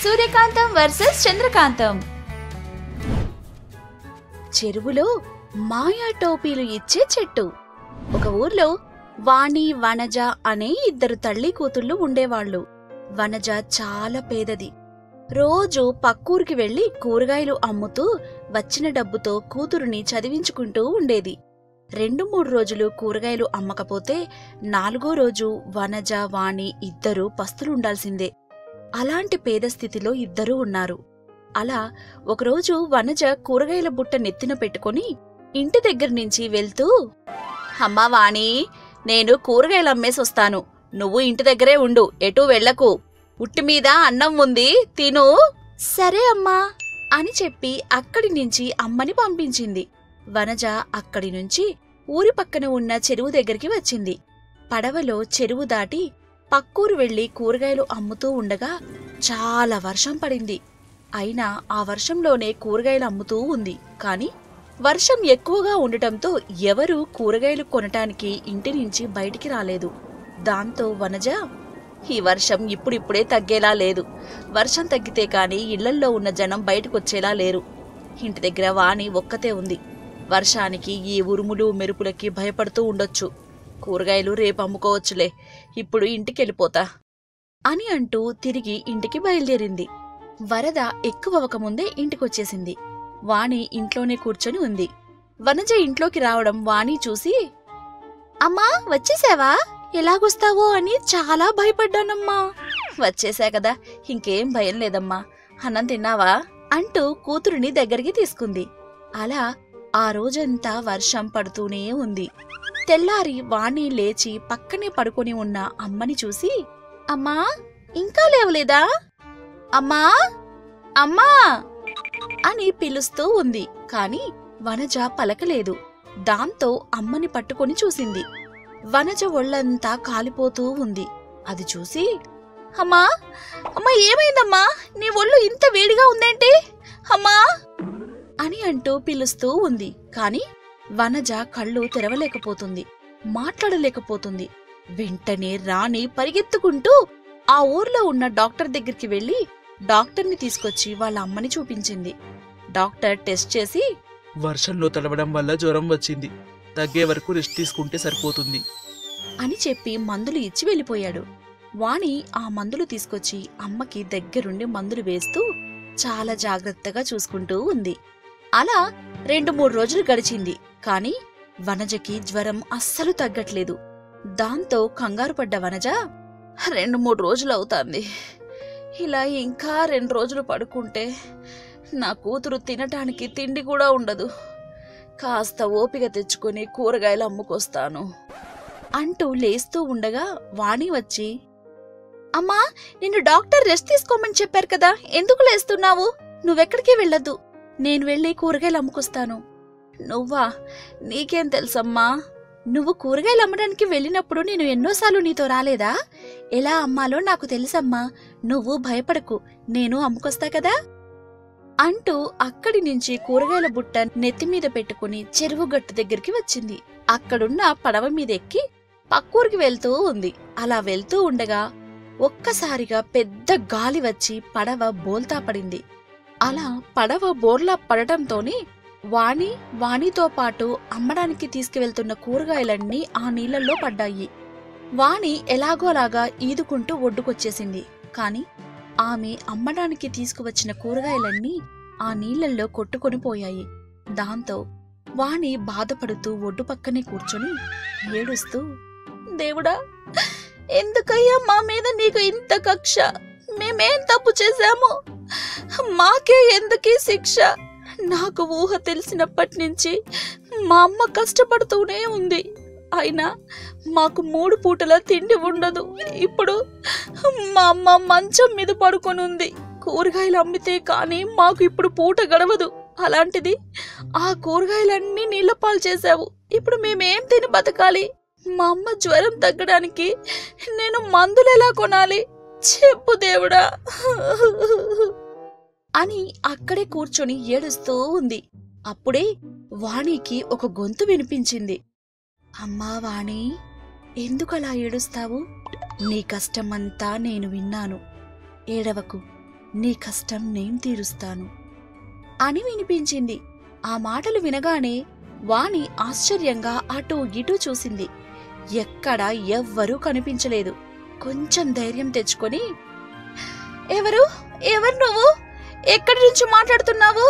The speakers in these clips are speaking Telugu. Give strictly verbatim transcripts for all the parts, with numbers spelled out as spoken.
సూర్యకాంతం వర్సెస్ చంద్రకాంతం. చెరువులో మాయా టోపీలు ఇచ్చే చెట్టు. ఒక ఊర్లో వాణి, వనజ అనే ఇద్దరు తల్లి కూతుళ్ళు ఉండేవాళ్లు. వనజ చాలా పేదది. రోజు పక్కూరికి వెళ్లి కూరగాయలు అమ్ముతూ వచ్చిన డబ్బుతో కూతురుని చదివించుకుంటూ ఉండేది. రెండు మూడు రోజులు కూరగాయలు అమ్మకపోతే నాలుగో రోజు వనజ, వాణి ఇద్దరూ పస్తులుండాల్సిందే. అలాంటి పేద స్థితిలో ఇద్దరూ ఉన్నారు. అలా ఒకరోజు వనజ కూరగాయల బుట్ట నెత్తిన పెట్టుకుని ఇంటి దగ్గర్నుంచి వెళ్తూ, అమ్మా వాణి, నేను కూరగాయలు అమ్మేసొస్తాను. నువ్వు ఇంటి దగ్గరే ఉండు, ఎటూ వెళ్లకు. ఉట్టిమీద అన్నం ఉంది, తిను. సరే అమ్మా అని చెప్పి అక్కడి నుంచి అమ్మని పంపించింది. వనజ అక్కడి నుంచి ఊరి పక్కన ఉన్న చెరువు దగ్గరికి వచ్చింది. పడవలో చెరువు దాటి పక్కూరు వెళ్లి కూరగాయలు అమ్ముతూ ఉండగా చాలా వర్షం పడింది. అయినా ఆ వర్షంలోనే కూరగాయలు అమ్ముతూ ఉంది. కాని వర్షం ఎక్కువగా ఉండటంతో ఎవరూ కూరగాయలు కొనటానికి ఇంటి నుంచి బయటికి రాలేదు. దాంతో వనజ, ఈ వర్షం ఇప్పుడిప్పుడే తగ్గేలా లేదు. వర్షం తగ్గితే కాని ఇళ్లల్లో ఉన్న జనం బయటకొచ్చేలా లేరు. ఇంటి దగ్గర వాణి ఒక్కతే ఉంది. వర్షానికి ఈ ఉరుములు మెరుపులకి భయపడుతూ ఉండొచ్చు. కూరగాయలు రేపు అమ్ముకోవచ్చులే, ఇప్పుడు ఇంటికెళ్ళిపోతా అని అంటూ తిరిగి ఇంటికి బయలుదేరింది. వరద ఎక్కువవకముందే ఇంటికొచ్చేసింది. వాణి ఇంట్లోనే కూర్చొని ఉంది. వనజ ఇంట్లోకి రావడం వాణి చూసి, అమ్మా వచ్చేసావా? ఎలాగొస్తావో అని చాలా భయపడ్డానమ్మా. వచ్చేసా కదా, ఇంకేం భయం లేదమ్మా. అన్నం తిన్నావా అంటూ కూతురుని దగ్గరికి తీసుకుంది. అలా ఆ రోజంతా వర్షం పడుతూనే ఉంది. తెల్లారి వాణి లేచి పక్కనే పడుకొని ఉన్న అమ్మని చూసి, అమ్మా ఇంకా లేవలేదా? అమ్మా అమ్మా అని పిలుస్తూ ఉంది. కాని వనజ పలకలేదు. దాంతో అమ్మని పట్టుకొని చూసింది. వనజ ఒళ్లంతా కాలిపోతూ ఉంది. అది చూసి, అమ్మా అమ్మా ఏమైందమ్మా? నీ ఒళ్ళు ఇంత వేడిగా ఉందేంటి? అమ్మా అని అంటూ పిలుస్తూ ఉంది. కాని వనజ కళ్ళు తెరవలేకపోతుంది, మాట్లాడలేకపోతుంది. వెంటనే రాణి పరిగెత్తుకుంటూ ఆ ఊర్లో ఉన్న డాక్టర్ దగ్గరికి వెళ్లి డాక్టర్ని తీసుకొచ్చి వాళ్ళ అమ్మని చూపించింది. డాక్టర్ టెస్ట్ చేసి, వర్షంలో తడవడం వల్ల జ్వరం వచ్చింది, తగ్గే వరకు రెస్ట్ తీసుకుంటే సరిపోతుంది అని చెప్పి మందులు ఇచ్చి వెళ్ళిపోయాడు. వాణి ఆ మందులు తీసుకొచ్చి అమ్మకి దగ్గరుండి మందులు వేస్తూ చాలా జాగ్రత్తగా చూసుకుంటూ ఉంది. అలా రెండు మూడు రోజులు గడిచింది. కాని వనజకి జ్వరం అస్సలు తగ్గట్లేదు. దాంతో కంగారు పడ్డ వనజ, రెండు మూడు రోజులు అవుతాంది. ఇలా ఇంకా రెండు రోజులు పడుకుంటే నా కూతురు తినటానికి తిండి కూడా ఉండదు. కాస్త ఓపిక తెచ్చుకొని కూరగాయలు అమ్ముకొస్తాను అంటూ లేస్తూ ఉండగా వాణి వచ్చి, అమ్మా నిన్ను డాక్టర్ రెస్ట్ తీసుకోమని చెప్పారు కదా, ఎందుకు లేస్తున్నావు? నువ్వెక్కడికి వెళ్ళొద్దు, నేను వెళ్ళి కూరగాయలు అమ్ముకొస్తాను. నువ్వా? నీకేం తెలుసమ్మా? నువ్వు కూరగాయలు అమ్మడానికి వెళ్ళినప్పుడు నేను ఎన్నోసార్లు నీతో రాలేదా? ఎలా అమ్మాలో నాకు తెలుసమ్మా. నువ్వు భయపడకు, నేను అమ్ముకొస్తా కదా అంటూ అక్కడి నుంచి కూరగాయల బుట్ట నెత్తిమీద పెట్టుకుని చెరువు గట్టు దగ్గరికి వచ్చింది. అక్కడున్న పడవ మీద ఎక్కి పక్కూరికి వెళ్తూ ఉంది. అలా వెళ్తూ ఉండగా ఒక్కసారిగా పెద్ద గాలి వచ్చి పడవ బోల్తా పడింది. అలా పడవ బోర్లా పడటంతోనే వాణి, వాణితో పాటు అమ్మడానికి తీసుకువెళ్తున్న కూరగాయలన్నీ ఆ నీళ్లలో పడ్డాయి. వాణి ఎలాగో అలాగా ఈదుకుంటూ ఒడ్డుకొచ్చేసింది. కాని ఆమె అమ్మడానికి తీసుకువచ్చిన కూరగాయలన్నీ ఆ నీళ్లల్లో కొట్టుకొని పోయాయి. దాంతో వాణి బాధపడుతూ ఒడ్డు పక్కనే కూర్చొని ఏడుస్తూ, దేవుడా, ఎందుకయ్యా మా మీద నీకు ఇంత కక్ష? మేమేం తప్పు చేశాము? మాకే ఎందుకీ శిక్ష? నాకు ఊహ తెలిసినప్పటి నుంచి మా అమ్మ కష్టపడుతూనే ఉంది. అయినా మాకు మూడు పూటల తిండి ఉండదు. ఇప్పుడు మా అమ్మ మంచం మీద పడుకొనుంది. కూరగాయలు అమ్మితే కానీ మాకు ఇప్పుడు పూట గడవదు. అలాంటిది ఆ కూరగాయలన్నీ నీళ్ల పాలు చేశావు. ఇప్పుడు మేమేం తిని బతకాలి? మా అమ్మ జ్వరం తగ్గడానికి నేను మందులెలా కొనాలి? చెప్పు దేవుడా అని అక్కడే కూర్చొని ఏడుస్తూ ఉంది. అప్పుడే వాణికి ఒక గొంతు వినిపించింది. అమ్మా వాణి, ఎందుకలా ఏడుస్తావు? నీ కష్టమంతా నేను విన్నాను. ఏడవకు, నీ కష్టం నేను తీరుస్తాను అని వినిపించింది. ఆ మాటలు వినగానే వాణి ఆశ్చర్యంగా అటూ ఇటూ చూసింది. ఎక్కడా ఎవ్వరూ కనిపించలేదు. కొంచెం ధైర్యం తెచ్చుకొని, ఎవరు ఎవరు నువ్వు? ఎక్కడి నుంచి మాట్లాడుతున్నావు?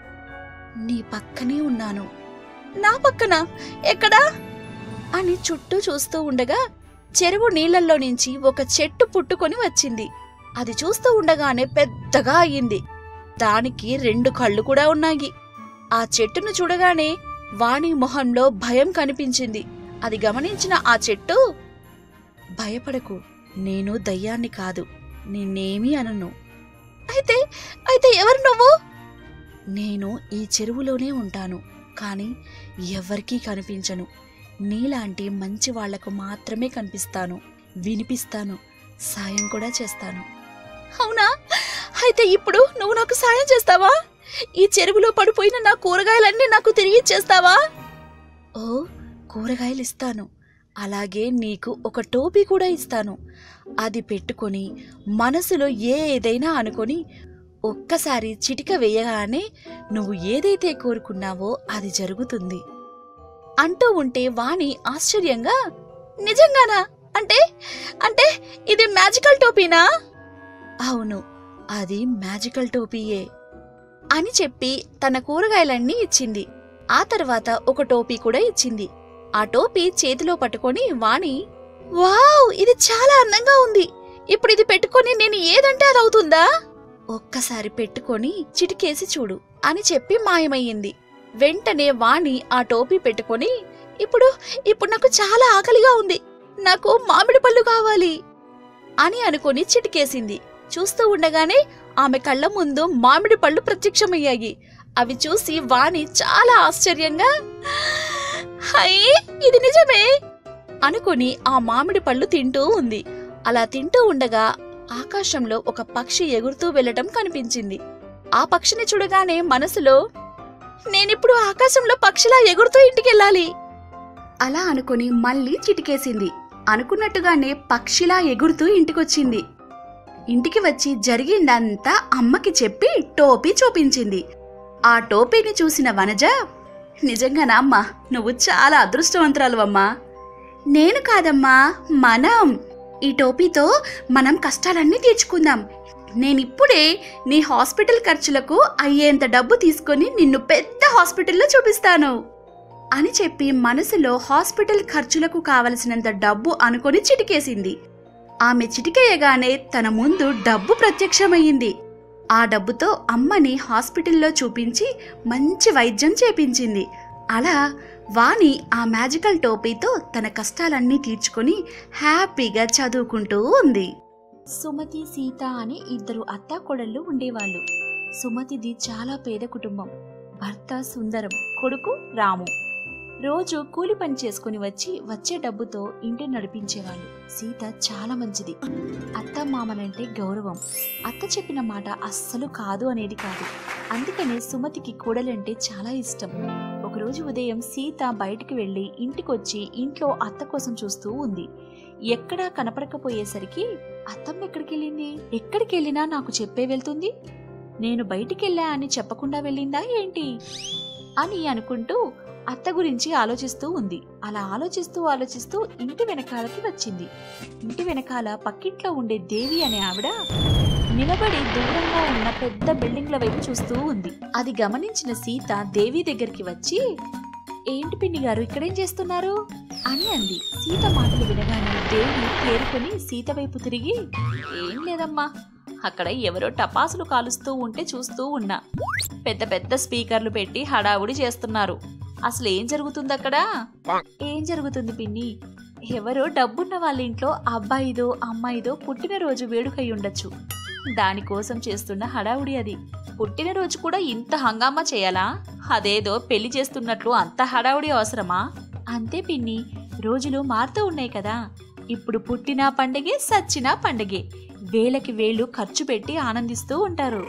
నీ పక్కనే ఉన్నాను. నా పక్కన? ఎక్కడా? అని చుట్టూ చూస్తూ ఉండగా చెరువు నీళ్లలో నుంచి ఒక చెట్టు పుట్టుకొని వచ్చింది. అది చూస్తూ ఉండగానే పెద్దగా అయ్యింది. దానికి రెండు కళ్ళు కూడా ఉన్నాయి. ఆ చెట్టును చూడగానే వాణి మొహంలో భయం కనిపించింది. అది గమనించిన ఆ చెట్టు, భయపడకు, నేను దయ్యాన్ని కాదు, నిన్నేమీ అనను. అయితే అయితే ఎవరు నువ్వు? నేను ఈ చెరువులోనే ఉంటాను, కాని ఎవ్వరికీ కనిపించను. నీలాంటి మంచి వాళ్లకు మాత్రమే కనిపిస్తాను, వినిపిస్తాను, సాయం కూడా చేస్తాను. అవునా? అయితే ఇప్పుడు నువ్వు నాకు సాయం చేస్తావా? ఈ చెరువులో పడిపోయిన నా కూరగాయలన్నీ నాకు తిరిగి ఇచ్చేస్తావా? ఓ, కూరగాయలు ఇస్తాను. అలాగే నీకు ఒక టోపీ కూడా ఇస్తాను. అది పెట్టుకొని మనసులో ఏదైనా అనుకొని ఒక్కసారి చిటిక వేయగానే నువ్వు ఏదైతే కోరుకున్నావో అది జరుగుతుంది అంటూ ఉంటే వాణి ఆశ్చర్యంగా, నిజంగానా? అంటే అంటే ఇది మ్యాజికల్ టోపీనా? అవును, అది మ్యాజికల్ టోపీయే అని చెప్పి తన కూరగాయలన్నీ ఇచ్చింది. ఆ తర్వాత ఒక టోపీ కూడా ఇచ్చింది. ఆ టోపీ చేతిలో పట్టుకొని వాణి, వావ్, ఇది చాలా అందంగా ఉంది. ఇప్పుడు ఇది పెట్టుకొని నేను ఏదంటే అది అవుతుందా? ఒక్కసారి పెట్టుకొని చిటికేసి చూడు అని చెప్పి మాయమయ్యింది. వెంటనే వాణి ఆ టోపీ పెట్టుకొని, ఇప్పుడు ఇప్పుడు నాకు చాలా ఆకలిగా ఉంది, నాకు మామిడి పళ్ళు కావాలి అని అనుకుని చిటికేసింది. చూస్తూ ఉండగానే ఆమె కళ్ళ ముందు మామిడి పళ్ళు ప్రత్యక్షమయ్యాయి. అవి చూసి వాణి చాలా ఆశ్చర్యంగా, హై, ఇది నిజమే అనుకుని ఆ మామిడి పళ్ళు తింటూ ఉంది. అలా తింటూ ఉండగా ఆకాశంలో ఒక పక్షి ఎగురుతూ వెళ్లటం కనిపించింది. ఆ పక్షిని చూడగానే మనసులో, నేనిప్పుడు ఆకాశంలో పక్షిలా ఎగురుతూ ఇంటికెళ్ళాలి అలా అనుకుని మళ్ళీ చిటికేసింది. అనుకున్నట్టుగానే పక్షిలా ఎగురుతూ ఇంటికొచ్చింది. ఇంటికి వచ్చి జరిగిందంతా అమ్మకి చెప్పి టోపీ చూపించింది. ఆ టోపీని చూసిన వనజ, నిజంగానా అమ్మా, నువ్వు చాలా అదృష్టవంతురాలువమ్మా. నేను కాదమ్మా, మనం. ఈ టోపీతో మనం కష్టాలన్నీ తీర్చుకుందాం. నేనిప్పుడే నీ హాస్పిటల్ ఖర్చులకు అయ్యేంత డబ్బు తీసుకొని నిన్ను పెద్ద హాస్పిటల్లో చూపిస్తాను అని చెప్పి మనసులో హాస్పిటల్ ఖర్చులకు కావలసినంత డబ్బు అనుకొని చిటికేసింది. ఆమె చిటికేయగానే తన ముందు డబ్బు ప్రత్యక్షమయ్యింది. ఆ డబ్బుతో అమ్మని హాస్పిటల్లో చూపించి మంచి వైద్యం చేపించింది. అలా వాణి ఆ మ్యాజికల్ టోపీతో తన కష్టాలన్నీ తీర్చుకొని హ్యాపీగా చదువుకుంటూ ఉంది. సుమతి, సీత అని ఇద్దరు అత్తాకోడళ్ళు ఉండేవాళ్ళు. సుమతిది చాలా పేద కుటుంబం. భర్త సుందరం, కొడుకు రాము. రోజు కూలి పని చేసుకుని వచ్చి వచ్చే డబ్బుతో ఇంటిని నడిపించేవాళ్ళు. సీత చాలా మంచిది. అత్త మామలంటే గౌరవం. అత్త చెప్పిన మాట అస్సలు కాదు అనేది కాదు. అందుకనే సుమతికి కోడలంటే చాలా ఇష్టం. ఒకరోజు ఉదయం సీత బయటికి వెళ్లి ఇంటికొచ్చి ఇంట్లో అత్త కోసం చూస్తూ ఉంది. ఎక్కడా కనపడకపోయేసరికి, అత్తమ్మ ఎక్కడికెళ్ళింది? ఎక్కడికెళ్ళినా నాకు చెప్పే వెళ్తుంది, నేను బయటికెళ్ళా అని చెప్పకుండా వెళ్ళిందా ఏంటి అని అనుకుంటూ అత్త గురించి ఆలోచిస్తూ ఉంది. అలా ఆలోచిస్తూ ఆలోచిస్తూ ఇంటి వెనకాలకి వచ్చింది. ఇంటి వెనకాల పక్కింట్లో ఉండే దేవి అనే ఆవిడ నిలబడి దూరంగా ఉన్న పెద్ద బిల్డింగ్ల వైపు చూస్తూ ఉంది. అది గమనించిన సీత దేవి దగ్గరికి వచ్చి, ఏంటి పిన్ని గారు ఇక్కడేం చేస్తున్నారు అని అంది. సీత మాటలు వినగానే దేవి తేరుకొని సీత వైపు తిరిగి, ఏం లేదమ్మా, అక్కడ ఎవరో టపాసులు కాలుస్తూ ఉంటే చూస్తూ ఉన్నా. పెద్ద పెద్ద స్పీకర్లు పెట్టి హడావుడి చేస్తున్నారు. అసలు ఏం జరుగుతుంది అక్కడ? ఏం జరుగుతుంది పిన్ని? ఎవరో డబ్బున్న వాళ్ళ ఇంట్లో అబ్బాయిదో అమ్మాయిదో పుట్టినరోజు వేడుకై ఉండొచ్చు. దానికోసం చేస్తున్న హడావుడి అది. పుట్టినరోజు కూడా ఇంత హంగామా చేయాలా? అదేదో పెళ్లి చేస్తున్నట్లు అంత హడావుడి అవసరమా? అంతే పిన్ని, రోజులు మారుతూ ఉన్నాయి కదా. ఇప్పుడు పుట్టినా పండగే, సచ్చినా పండగే. వేలకి వేలు ఖర్చు పెట్టి ఆనందిస్తూ ఉంటారు.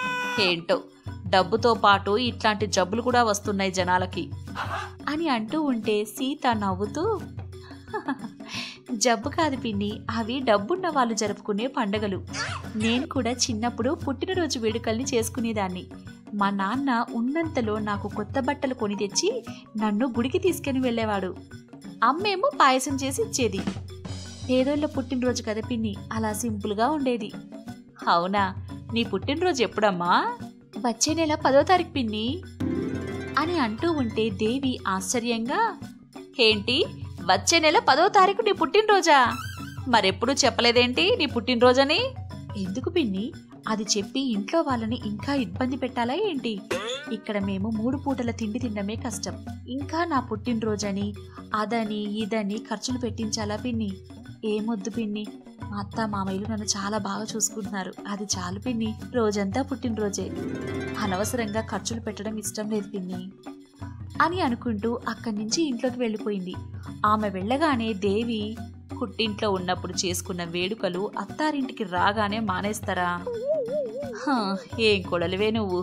ఏంటో డబ్బుతో పాటు ఇట్లాంటి జబ్బులు కూడా వస్తున్నాయి జనాలకి అని అంటూ ఉంటే సీత నవ్వుతూ, జబ్బు కాదు పిన్ని, అవి డబ్బున్న వాళ్ళు జరుపుకునే పండగలు. నేను కూడా చిన్నప్పుడు పుట్టినరోజు వేడుకల్ని చేసుకునేదాన్ని. మా నాన్న ఉన్నంతలో నాకు కొత్త బట్టలు కొని తెచ్చి నన్ను గుడికి తీసుకుని వెళ్ళేవాడు. అమ్మేమో పాయసం చేసి ఇచ్చేది. పేదోళ్ళ పుట్టినరోజు కదా పిన్ని, అలా సింపుల్గా ఉండేది. అవునా, నీ పుట్టినరోజు ఎప్పుడమ్మా? వచ్చే నెల పదో తారీఖు పిన్ని అని అంటూ ఉంటే దేవి ఆశ్చర్యంగా, ఏంటి వచ్చే నెల పదో తారీఖు నీ పుట్టినరోజా? మరెప్పుడు చెప్పలేదేంటి నీ పుట్టినరోజని? ఎందుకు పిన్ని, అది చెప్పి ఇంట్లో వాళ్ళని ఇంకా ఇబ్బంది పెట్టాలా ఏంటి? ఇక్కడ మేము మూడు పూటల తిండి తినడమే కష్టం, ఇంకా నా పుట్టినరోజని అదని ఇదని ఖర్చులు పెట్టించాలా పిన్ని? ఏమొద్దు పిన్ని, మా అత్త మామయ్యలు నన్ను చాలా బాగా చూసుకుంటున్నారు, అది చాలు పిన్ని. రోజంతా పుట్టినరోజే, అనవసరంగా ఖర్చులు పెట్టడం ఇష్టం లేదు పిన్ని అని అనుకుంటూ అక్కడి నుంచి ఇంట్లోకి వెళ్ళిపోయింది. ఆమె వెళ్ళగానే దేవి, పుట్టింట్లో ఉన్నప్పుడు చేసుకున్న వేడుకలు అత్తారింటికి రాగానే మానేస్తారా? ఏం కొడలివే నువ్వు,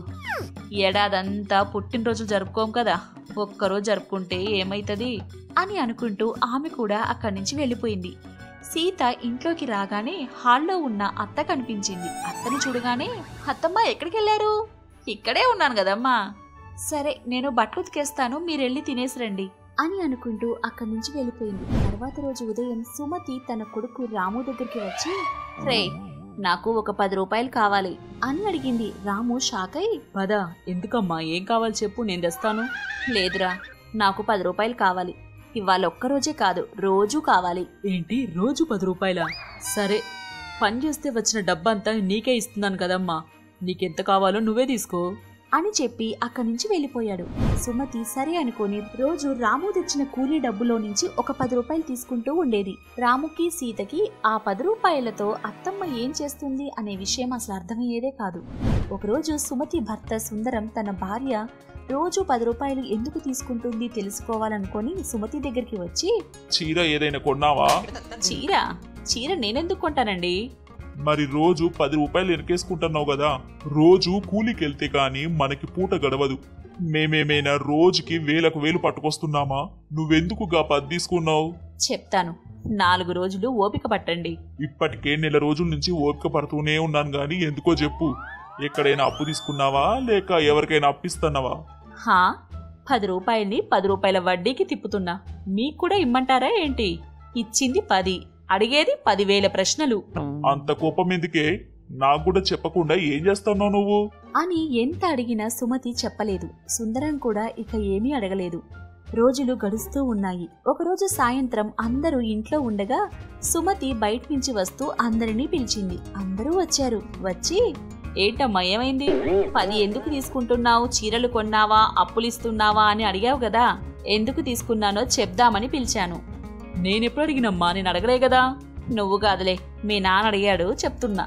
ఏడాదంతా పుట్టినరోజులు జరుపుకోం కదా, ఒక్కరోజు జరుపుకుంటే ఏమైతుంది అని అనుకుంటూ ఆమె కూడా అక్కడి నుంచి వెళ్ళిపోయింది. సీత ఇంట్లోకి రాగానే హాల్లో ఉన్న అత్త కనిపించింది. అత్తని చూడగానే, అత్తమ్మ ఎక్కడికి వెళ్ళారు? ఇక్కడే ఉన్నాను కదమ్మా. సరే, నేను బట్టలు ఉతికేస్తాను, మీరెళ్ళి తినేసి రండి అని అనుకుంటూ అక్కడి నుంచి వెళ్ళిపోయింది. తర్వాత రోజు ఉదయం సుమతి తన కొడుకు రాము దగ్గరికి వచ్చి, రే నాకు ఒక పది రూపాయలు కావాలి అని అడిగింది. రాము షాక్ అయి, పదా, ఎందుకమ్మా, ఏం కావాలి చెప్పు, నేను తెస్తాను. లేదురా, నాకు పది రూపాయలు కావాలి, ఇవాళ ఒక్కరోజే కాదు రోజూ కావాలి. ఏంటి, రోజు పది రూపాయలా? సరే, పని చేస్తే వచ్చిన డబ్బంతా నీకే ఇస్తున్నాను కదమ్మా, నీకెంత కావాలో నువ్వే తీసుకో అని చెప్పి అక్కడి నుంచి వెళ్ళిపోయాడు. సుమతి సరే అనుకొని రోజు రాము తెచ్చిన కూలీ డబ్బులో నుంచి ఒక పది రూపాయలు తీసుకుంటూ ఉండేది. రాముకి సీతకి ఆ పది రూపాయలతో అత్తమ్మ ఏం చేస్తుంది అనే విషయం అసలు అర్థమయ్యేదే కాదు. ఒకరోజు సుమతి భర్త సుందరం తన భార్య రోజు పది రూపాయలు ఎందుకు తీసుకుంటుంది తెలుసుకోవాలనుకొని సుమతి దగ్గరికి వచ్చి, చీర ఏదైనా కొన్నావా? చీర చీర నేనెందుకు కొంటానండి? మరి రోజు పది రూపాయలు ఎనకేసుకుంటున్నావు కదా, రోజు కూలికెళ్తే కాని మనకి పూట గడవదు. మేమేమైనా రోజుకి వేలకు వేలు పట్టుకొస్తున్నామా? నువ్వెందుకు గా పది తీసుకున్నావు? చెప్తాను, నాలుగు రోజులు ఓపిక పట్టండి. ఇప్పటికే నెల రోజుల నుంచి ఓపిక పడుతూనే ఉన్నాను గాని ఎందుకో చెప్పు, ఎక్కడైనా అప్పు తీసుకున్నావా లేక ఎవరికైనా అప్పిస్తున్నావా? హా, పది రూపాయల్ని పది రూపాయల వడ్డీకి తిప్పుతున్నా, మీకు కూడా ఇమ్మంటారా ఏంటి? ఇచ్చింది పది, అడిగేది పదివేల ప్రశ్నలు. అంత కోపం ఎందుకే? నాకు కూడా చెప్పకుండా ఏం చేస్తున్నావు నువ్వు అని ఎంత అడిగినా సుమతి చెప్పలేదు. సుందరం కూడా ఇక ఏమీ అడగలేదు. రోజులు గడుస్తూ ఉన్నాయి. ఒకరోజు సాయంత్రం అందరూ ఇంట్లో ఉండగా సుమతి బయట నుంచి వస్తూ అందరినీ పిలిచింది. అందరూ వచ్చారు. వచ్చి, ఏంటమ్మా ఏమైంది? పది ఎందుకు తీసుకుంటున్నావు? చీరలు కొన్నావా, అప్పులిస్తున్నావా అని అడిగావు కదా, ఎందుకు తీసుకున్నానో చెప్దామని పిలిచాను. నేనెప్పుడు అడిగినమ్మా, నేను అడగలే కదా. నువ్వు కాదులే, మీ నాన్న అడిగాడు, చెప్తున్నా.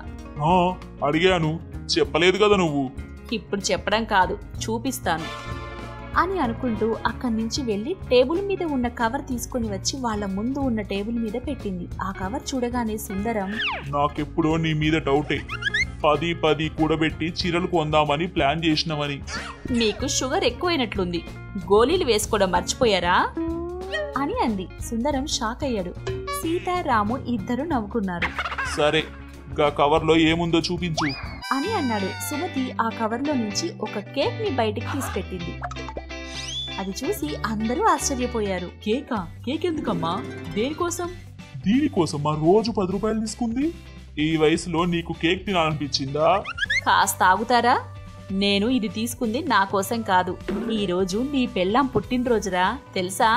అడిగాను, చెప్పలేదు కదా నువ్వు. ఇప్పుడు చెప్పడం కాదు, చూపిస్తాను అని అనుకుంటూ అక్కడి నుంచి వెళ్లి టేబుల్ మీద ఉన్న కవర్ తీసుకుని వచ్చి వాళ్ళ ముందు ఉన్న టేబుల్ మీద పెట్టింది. ఆ కవర్ చూడగానే సుందరం, నాకెప్పుడో నీ మీద డౌటే, పది పది కూడబెట్టి చీరలు కొందామని ప్లాన్ చేసినామని. మీకు షుగర్ ఎక్కువైనట్లుంది, గోళీలు వేసుకోవడం మర్చిపోయారా అని అంది. సుందరం షాక్ అయ్యాడు. సీతారాము ఇద్దరు నవ్వుకున్నారు. సరే, గా కవర్ లో ఏముందో చూపించు అని అన్నాడు. సుమతి ఆ కవర్ లో నుంచి ఒక కేక్ ని బయటికి తీసిపెట్టింది. అది చూసి అందరూ ఆశ్చర్యపోయారు. కేకా? కేక్ ఎందుకమ్మా, దేనికోసం? దీనికోసం మా రోజు పది రూపాయలు తీసుకుంది. ఈ వయసులో నీకు కేక్ తినాలనిపించిందా? కాస్త ఆగుతారా? నేను ఇది తీసుకుంది నా కోసం కాదు, ఈ రోజు నీ పెళ్ళాం పుట్టినరోజురా, తెలుసా?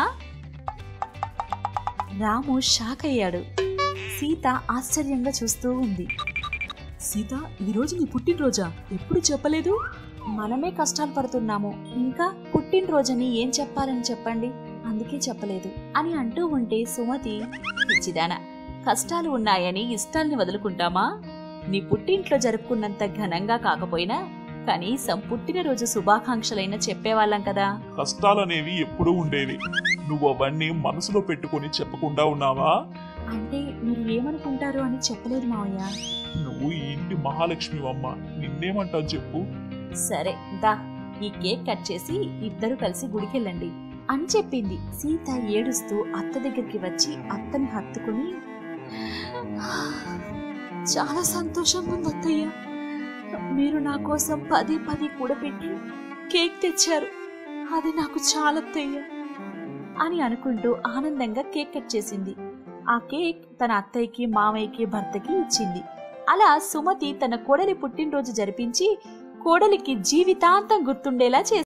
రాము షాక్ అయ్యాడు. సీత ఆశ్చర్యంగా చూస్తూ ఉంది. సీత, ఈరోజు నీ పుట్టినరోజా? ఎప్పుడు చెప్పలేదు. మనమే కష్టాలు పడుతున్నాము, ఇంకా పుట్టినరోజని ఏం చెప్పాలని చెప్పండి, అందుకే చెప్పలేదు అని అంటూ ఉంటే సుమతి, పిచ్చిదానా, కష్టాలు ఉన్నాయని ఇష్టాల్ని వదులుకుంటామా? నీ పుట్టింట్లో జరుపుకున్నంత ఘనంగా కాకపోయినా కనీసం పుట్టినరోజు శుభాకాంక్షలైనా చెప్పేవాళ్ళం కదా. కష్టాలనేవి ఎప్పుడూ ఉండేవి, నువ్వు అవన్నీ మనసులో పెట్టుకుని చెప్పకుండా ఉన్నావా? అంటే మీరు ఏమనుకుంటారు అని చెప్పలేదు మావయ్య. నువ్వు ఈ ఇంటి మహాలక్ష్మి అమ్మ, నిన్నేమంటావు చెప్పు. సరే దా, ఈ కేక్ కట్ చేసి ఇద్దరు కలిసి గుడికెళ్ళండి అని చెప్పింది. సీత ఏడుస్తూ అత్త దగ్గరికి వచ్చి అత్తని హత్తుకుని, చాలా సంతోషంగా ఉంది అత్తయ్య. మీరు నా కోసం పది పది కూడబెట్టి కేక్ తెచ్చారు, అది నాకు చాలా అత్తయ్య అని అనుకుంటూ ఆనందంగా కేక్ కట్ చేసింది. ఆ కేక్ తన అత్తయ్యకి, మామయ్యకి, భర్తకి ఇచ్చింది. అలా సుమతి తన కోడలి పుట్టినరోజు జరిపించి కోడలికి జీవితాంతం గుర్తుండేలా చేసింది.